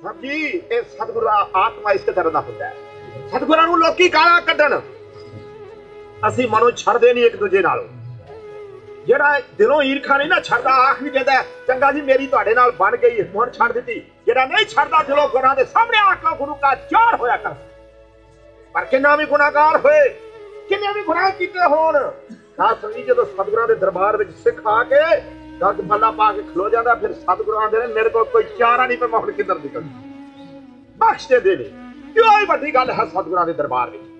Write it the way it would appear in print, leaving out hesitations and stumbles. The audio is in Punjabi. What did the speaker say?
ਸਾਹਿਬ ਜੀ ਇਹ ਸਤਿਗੁਰੂ ਦਾ ਆਤਮਾ ਇਸ ਤਰ੍ਹਾਂ ਦਾ ਹੁੰਦਾ ਹੈ। ਸਤਿਗੁਰਾਂ ਨੂੰ ਲੋਕੀ ਗਾਲਾਂ ਕੱਢਣ, ਅਸੀਂ ਮਨੋਂ ਛੱਡਦੇ ਨਹੀਂ ਇੱਕ ਦੂਜੇ ਨਾਲ। ਜਿਹੜਾ ਦਿਲੋਂ ਈਰਖਾ ਨਹੀਂ ਨਾ ਛੱਡਦਾ, ਆਖ ਵੀ ਕਹਿੰਦਾ ਚੰਗਾ ਜੀ ਮੇਰੀ ਤੁਹਾਡੇ ਨਾਲ ਬਣ ਗਈ ਹੁਣ ਛੱਡ ਦਿੱਤੀ। ਜਿਹੜਾ ਨਹੀਂ ਛੱਡਦਾ ਦਿਲੋਂ ਗੁਨਾਹ ਦੇ ਸਾਹਮਣੇ ਆ ਕੇ ਗੁਰੂ ਕਾ ਚਾਰ ਹੋਇਆ ਕਰ। ਪਰ ਕਿੰਨਾ ਵੀ ਗੁਨਾਹਗਾਰ ਹੋਏ, ਕਿੰਨੇ ਵੀ ਗੁਨਾਹ ਕੀਤੇ ਹੋਣ, ਖਾਸ ਵੀ ਜਦੋਂ ਸਤਿਗੁਰਾਂ ਦੇ ਦਰਬਾਰ ਵਿੱਚ ਸਿੱਖ ਆ ਕੇ ਦਰਦ ਮੱਲਾ ਪਾ ਕੇ ਖਲੋ ਜਾਂਦਾ, ਫਿਰ ਸਤਿਗੁਰੂ ਆਂਦੇ ਨੇ ਮੇਰੇ ਕੋਲ ਕੋਈ ਚਾਰਾ ਨਹੀਂ, ਪਰ ਮੈਂ ਹੁਣ ਕਿੱਧਰ ਨਿਕਲ ਬਖਸ਼ ਦੇ ਨੇ। ਇਹੋ ਹੀ ਵੱਡੀ ਗੱਲ ਹੈ ਸਤਿਗੁਰਾਂ ਦੇ ਦਰਬਾਰ ਵਿੱਚ।